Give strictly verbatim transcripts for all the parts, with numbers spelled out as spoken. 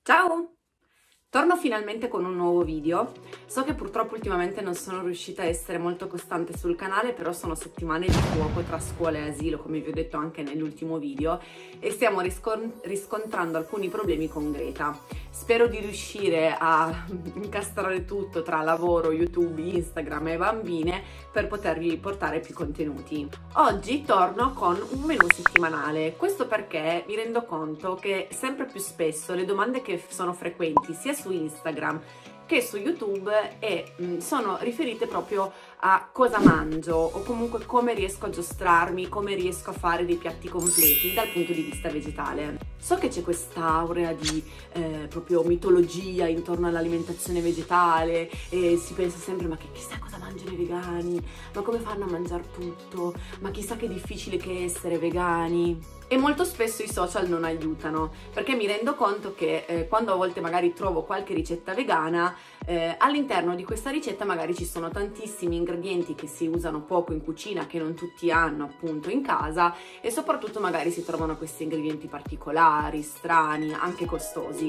Ciao! Torno finalmente con un nuovo video. So che purtroppo ultimamente non sono riuscita a essere molto costante sul canale, però sono settimane di fuoco tra scuola e asilo, come vi ho detto anche nell'ultimo video, e stiamo riscon- riscontrando alcuni problemi con Greta. Spero di riuscire a incastrare tutto tra lavoro, YouTube, Instagram e bambine per potervi portare più contenuti. Oggi torno con un menù settimanale, questo perché mi rendo conto che sempre più spesso le domande che sono frequenti sia su Instagram che su YouTube e mh, sono riferite proprio a cosa mangio o comunque come riesco a giostrarmi, come riesco a fare dei piatti completi dal punto di vista vegetale. So che c'è quest'aurea di eh, proprio mitologia intorno all'alimentazione vegetale e si pensa sempre ma che chissà cosa mangiano i vegani, ma come fanno a mangiare tutto, ma chissà che difficile che è essere vegani. E molto spesso i social non aiutano, perché mi rendo conto che eh, quando a volte magari trovo qualche ricetta vegana, eh, all'interno di questa ricetta magari ci sono tantissimi ingredienti che si usano poco in cucina, che non tutti hanno appunto in casa, e soprattutto magari si trovano questi ingredienti particolari, strani, anche costosi.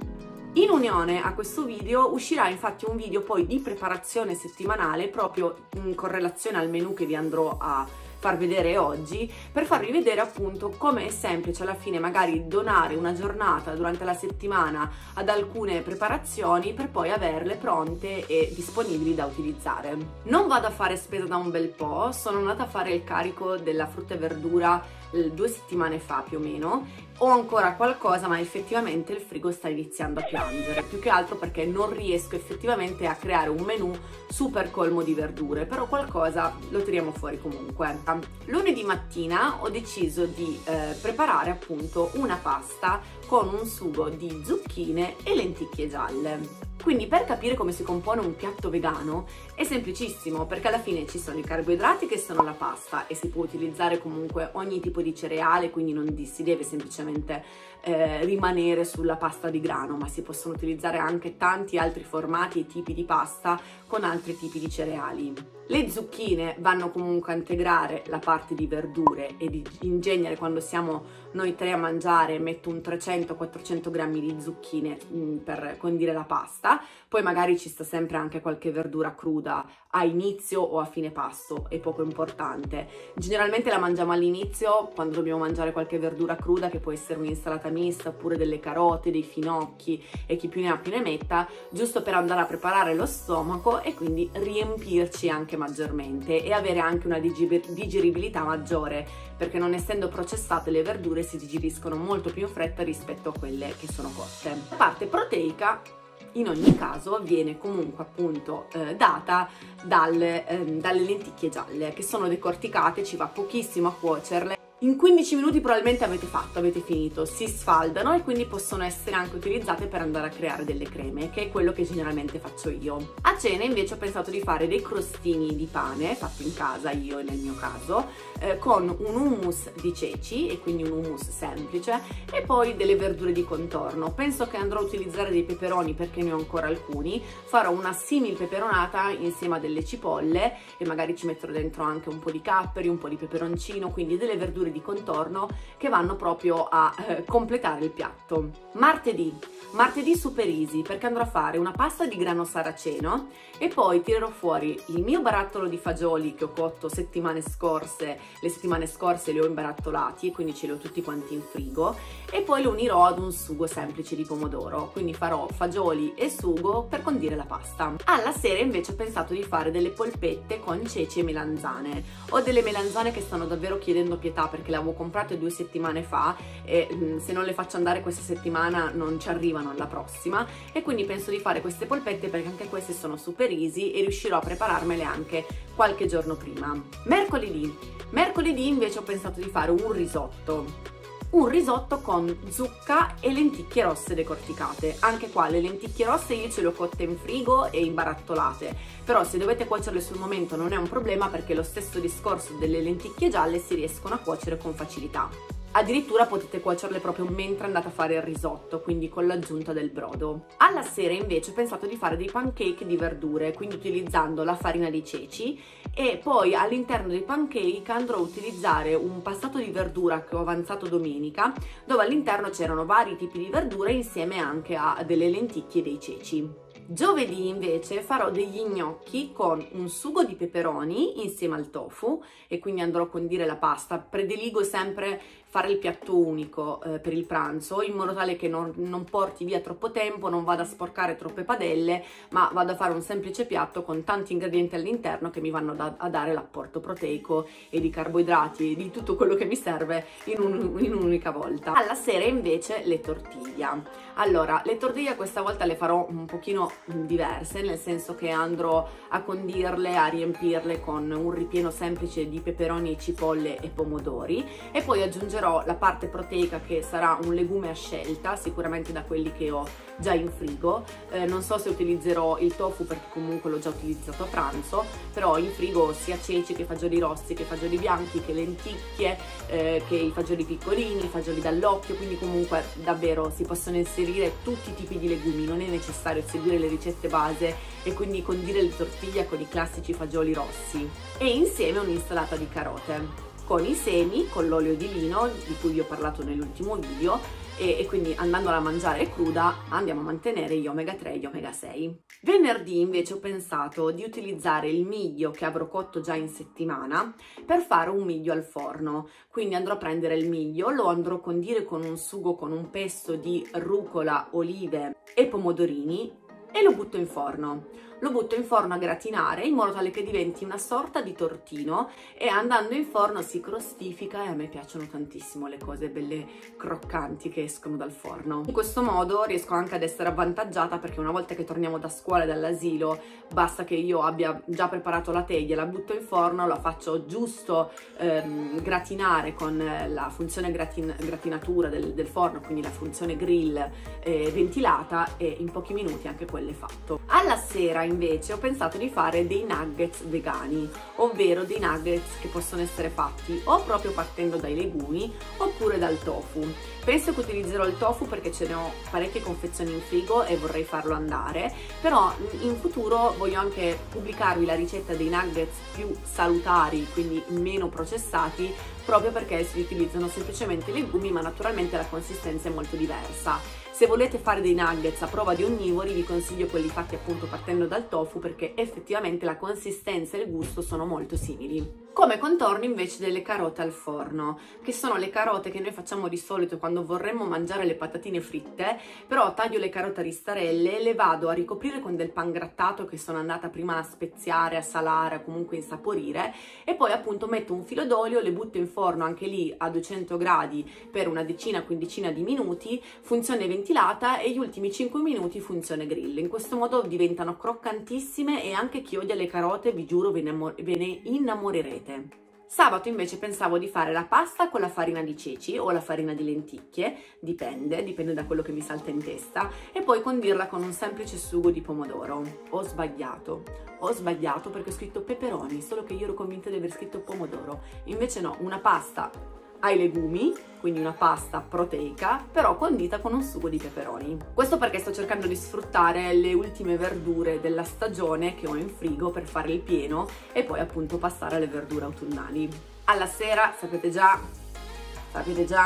In unione a questo video uscirà infatti un video poi di preparazione settimanale proprio in correlazione al menù che vi andrò a far vedere oggi, per farvi vedere appunto come è semplice alla fine magari donare una giornata durante la settimana ad alcune preparazioni per poi averle pronte e disponibili da utilizzare. Non vado a fare spesa da un bel po', sono andata a fare il carico della frutta e verdura due settimane fa più o meno, ho ancora qualcosa ma effettivamente il frigo sta iniziando a piangere, più che altro perché non riesco effettivamente a creare un menù super colmo di verdure, però qualcosa lo tiriamo fuori comunque. Lunedì mattina ho deciso di eh, preparare appunto una pasta con un sugo di zucchine e lenticchie gialle. Quindi per capire come si compone un piatto vegano è semplicissimo, perché alla fine ci sono i carboidrati che sono la pasta e si può utilizzare comunque ogni tipo di cereale, quindi non si deve semplicemente eh, rimanere sulla pasta di grano, ma si possono utilizzare anche tanti altri formati e tipi di pasta con altri tipi di cereali. Le zucchine vanno comunque a integrare la parte di verdure e di, in genere quando siamo noi tre a mangiare metto un trecento quattrocento grammi di zucchine mh, per condire la pasta, poi magari ci sta sempre anche qualche verdura cruda a inizio o a fine pasto, è poco importante. Generalmente la mangiamo all'inizio quando dobbiamo mangiare qualche verdura cruda, che può essere un'insalata mista oppure delle carote, dei finocchi e chi più ne ha più ne metta, giusto per andare a preparare lo stomaco e quindi riempirci anche maggiormente e avere anche una digeribilità maggiore, perché non essendo processate le verdure si digeriscono molto più in fretta rispetto a quelle che sono cotte. La parte proteica in ogni caso viene comunque appunto eh, data dal, eh, dalle lenticchie gialle, che sono decorticate, ci va pochissimo a cuocerle. In quindici minuti probabilmente avete fatto, avete finito, si sfaldano e quindi possono essere anche utilizzate per andare a creare delle creme, che è quello che generalmente faccio io. A cena invece ho pensato di fare dei crostini di pane, fatti in casa io nel mio caso, eh, con un hummus di ceci, e quindi un hummus semplice, e poi delle verdure di contorno. Penso che andrò a utilizzare dei peperoni perché ne ho ancora alcuni, farò una simil peperonata insieme a delle cipolle e magari ci metterò dentro anche un po' di capperi, un po' di peperoncino, quindi delle verdure di contorno che vanno proprio a eh, completare il piatto. Martedì, martedì super easy, perché andrò a fare una pasta di grano saraceno e poi tirerò fuori il mio barattolo di fagioli che ho cotto settimane scorse, le settimane scorse li ho imbarattolati e quindi ce li ho tutti quanti in frigo, e poi lo unirò ad un sugo semplice di pomodoro, quindi farò fagioli e sugo per condire la pasta. Alla sera invece ho pensato di fare delle polpette con ceci e melanzane. Ho delle melanzane che stanno davvero chiedendo pietà perché le avevo comprate due settimane fa e mh, se non le faccio andare questa settimana non ci arrivano alla prossima, e quindi penso di fare queste polpette perché anche queste sono super easy e riuscirò a prepararmele anche qualche giorno prima. Mercoledì, mercoledì invece ho pensato di fare un risotto. Un risotto con zucca e lenticchie rosse decorticate. Anche qua le lenticchie rosse io ce le ho cotte in frigo e imbarattolate, però se dovete cuocerle sul momento non è un problema, perché lo stesso discorso delle lenticchie gialle si riescono a cuocere con facilità. Addirittura potete cuocerle proprio mentre andate a fare il risotto, quindi con l'aggiunta del brodo. Alla sera invece ho pensato di fare dei pancake di verdure, quindi utilizzando la farina di ceci, e poi all'interno dei pancake andrò a utilizzare un pastato di verdura che ho avanzato domenica, dove all'interno c'erano vari tipi di verdure insieme anche a delle lenticchie e dei ceci. Giovedì invece farò degli gnocchi con un sugo di peperoni insieme al tofu, e quindi andrò a condire la pasta. Prediligo sempre fare il piatto unico eh, per il pranzo, in modo tale che non, non porti via troppo tempo, non vada a sporcare troppe padelle, ma vado a fare un semplice piatto con tanti ingredienti all'interno che mi vanno da, a dare l'apporto proteico e di carboidrati e di tutto quello che mi serve in, un, in un'unica volta. Alla sera invece le tortiglia. Allora, le tortiglie questa volta le farò un pochino diverse, nel senso che andrò a condirle, a riempirle con un ripieno semplice di peperoni, cipolle e pomodori, e poi aggiungerò la parte proteica, che sarà un legume a scelta, sicuramente da quelli che ho già in frigo. Eh, non so se utilizzerò il tofu perché comunque l'ho già utilizzato a pranzo, però in frigo sia ceci che fagioli rossi, che fagioli bianchi, che lenticchie, eh, che i fagioli piccolini, i fagioli dall'occhio, quindi comunque davvero si possono inserire tutti i tipi di legumi, non è necessario seguire le ricette base e quindi condire le tortiglie con i classici fagioli rossi. E insieme un'insalata di carote con i semi, con l'olio di lino di cui vi ho parlato nell'ultimo video, e, e quindi andandola a mangiare cruda andiamo a mantenere gli omega tre e gli omega sei. Venerdì invece ho pensato di utilizzare il miglio che avrò cotto già in settimana per fare un miglio al forno, quindi andrò a prendere il miglio, lo andrò a condire con un sugo con un pesto di rucola, olive e pomodorini e lo butto in forno. Lo butto in forno a gratinare in modo tale che diventi una sorta di tortino, e andando in forno si crostifica, e a me piacciono tantissimo le cose belle croccanti che escono dal forno. In questo modo riesco anche ad essere avvantaggiata, perché una volta che torniamo da scuola e dall'asilo basta che io abbia già preparato la teglia, la butto in forno, la faccio giusto ehm, gratinare con la funzione gratin gratinatura del, del forno, quindi la funzione grill eh, ventilata, e in pochi minuti anche quello è fatto. Alla sera invece ho pensato di fare dei nuggets vegani, ovvero dei nuggets che possono essere fatti o proprio partendo dai legumi oppure dal tofu. Penso che utilizzerò il tofu perché ce ne ho parecchie confezioni in frigo e vorrei farlo andare, però in futuro voglio anche pubblicarvi la ricetta dei nuggets più salutari, quindi meno processati, proprio perché si utilizzano semplicemente i legumi, ma naturalmente la consistenza è molto diversa. Se volete fare dei nuggets a prova di onnivori, vi consiglio quelli fatti appunto partendo dal tofu, perché effettivamente la consistenza e il gusto sono molto simili. Come contorno invece delle carote al forno, che sono le carote che noi facciamo di solito quando vorremmo mangiare le patatine fritte, però taglio le carote a listarelle, le vado a ricoprire con del pangrattato che sono andata prima a speziare, a salare, a comunque insaporire, e poi appunto metto un filo d'olio, le butto in forno anche lì a duecento gradi per una decina, quindicina di minuti, funzione ventilata, e gli ultimi cinque minuti funzione grill. In questo modo diventano croccantissime, e anche chi odia le carote vi giuro ve ne, ve ne innamorerete. Sabato invece pensavo di fare la pasta con la farina di ceci o la farina di lenticchie, dipende, dipende da quello che mi salta in testa, e poi condirla con un semplice sugo di pomodoro. Ho sbagliato, ho sbagliato perché ho scritto peperoni, solo che io ero convinta di aver scritto pomodoro, invece no, una pasta ai legumi, quindi una pasta proteica, però condita con un sugo di peperoni. Questo perché sto cercando di sfruttare le ultime verdure della stagione che ho in frigo per fare il pieno, e poi appunto passare alle verdure autunnali. Alla sera, sapete già, sapete già,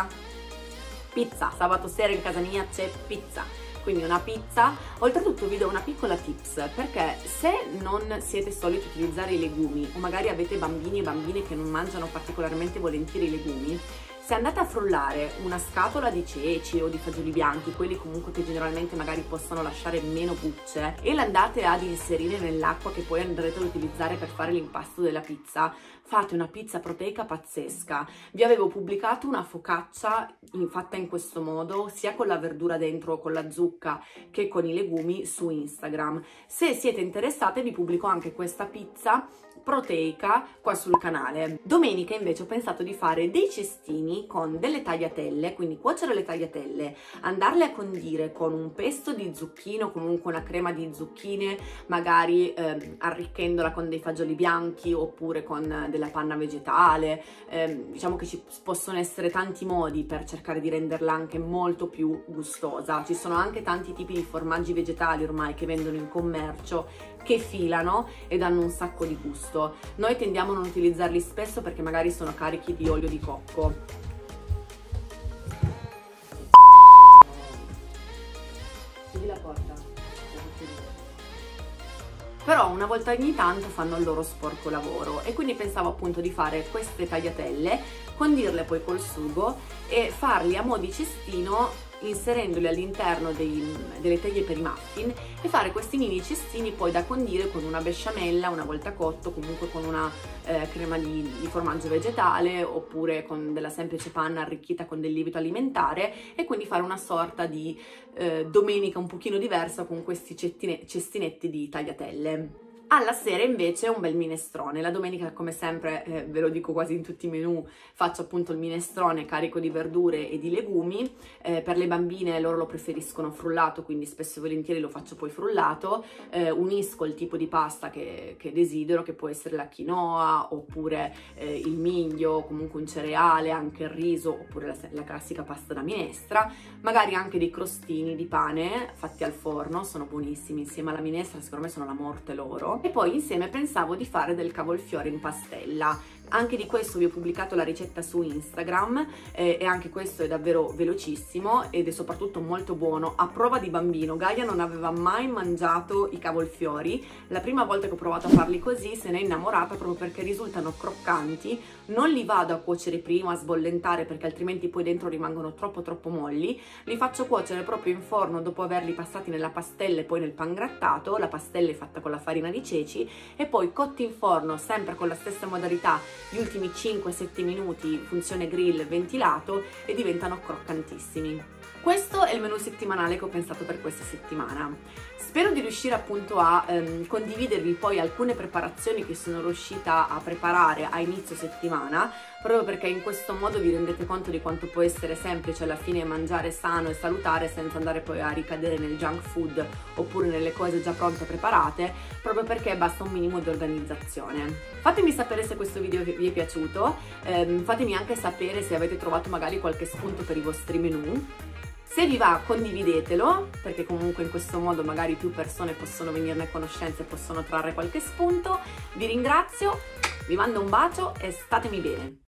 pizza. Sabato sera in casa mia c'è pizza. Quindi una pizza. Oltretutto vi do una piccola tips, perché se non siete soliti utilizzare i legumi, o magari avete bambini e bambine che non mangiano particolarmente volentieri i legumi, se andate a frullare una scatola di ceci o di fagioli bianchi, quelli comunque che generalmente magari possono lasciare meno bucce, e l'andate ad inserire nell'acqua che poi andrete ad utilizzare per fare l'impasto della pizza, fate una pizza proteica pazzesca. Vi avevo pubblicato una focaccia in, fatta in questo modo, sia con la verdura dentro, con la zucca, che con i legumi su Instagram. Se siete interessate vi pubblico anche questa pizza proteica qua sul canale. Domenica invece ho pensato di fare dei cestini cestini con delle tagliatelle, quindi cuocere le tagliatelle, andarle a condire con un pesto di zucchine o comunque una crema di zucchine, magari eh, arricchendola con dei fagioli bianchi oppure con della panna vegetale. Eh, diciamo che ci possono essere tanti modi per cercare di renderla anche molto più gustosa. Ci sono anche tanti tipi di formaggi vegetali ormai che vendono in commercio, che filano e danno un sacco di gusto. Noi tendiamo a non utilizzarli spesso perché magari sono carichi di olio di cocco. Chiudi la porta. Però una volta ogni tanto fanno il loro sporco lavoro e quindi pensavo appunto di fare queste tagliatelle, condirle poi col sugo e farli a mo' di cestino, inserendoli all'interno delle teglie per i muffin, e fare questi mini cestini poi da condire con una besciamella una volta cotto, comunque con una eh, crema di, di formaggio vegetale oppure con della semplice panna arricchita con del lievito alimentare, e quindi fare una sorta di eh, domenica un pochino diversa con questi cestinetti di tagliatelle. Alla sera invece un bel minestrone. La domenica, come sempre, eh, ve lo dico quasi in tutti i menù, faccio appunto il minestrone carico di verdure e di legumi. Eh, per le bambine loro lo preferiscono frullato, quindi spesso e volentieri lo faccio poi frullato. Eh, unisco il tipo di pasta che, che desidero, che può essere la quinoa oppure eh, il miglio, comunque un cereale, anche il riso oppure la, la classica pasta da minestra. Magari anche dei crostini di pane fatti al forno, sono buonissimi, insieme alla minestra secondo me sono la morte loro. E poi insieme pensavo di fare del cavolfiore in pastella. Anche di questo vi ho pubblicato la ricetta su Instagram eh, e anche questo è davvero velocissimo ed è soprattutto molto buono, a prova di bambino. Gaia non aveva mai mangiato i cavolfiori, la prima volta che ho provato a farli così se n'è innamorata proprio perché risultano croccanti. Non li vado a cuocere prima, a sbollentare, perché altrimenti poi dentro rimangono troppo troppo molli. Li faccio cuocere proprio in forno dopo averli passati nella pastella e poi nel pangrattato. La pastella è fatta con la farina di ceci e poi cotti in forno sempre con la stessa modalità gli ultimi cinque sette minuti, funzione grill ventilato, e diventano croccantissimi. Questo è il menù settimanale che ho pensato per questa settimana. Spero di riuscire appunto a ehm, condividervi poi alcune preparazioni che sono riuscita a preparare a inizio settimana, proprio perché in questo modo vi rendete conto di quanto può essere semplice alla fine mangiare sano e salutare senza andare poi a ricadere nel junk food oppure nelle cose già pronte e preparate, proprio perché basta un minimo di organizzazione. Fatemi sapere se questo video vi è piaciuto, ehm, fatemi anche sapere se avete trovato magari qualche spunto per i vostri menù. Se vi va, condividetelo, perché comunque in questo modo magari più persone possono venirne a conoscenza e possono trarre qualche spunto. Vi ringrazio, vi mando un bacio e statemi bene.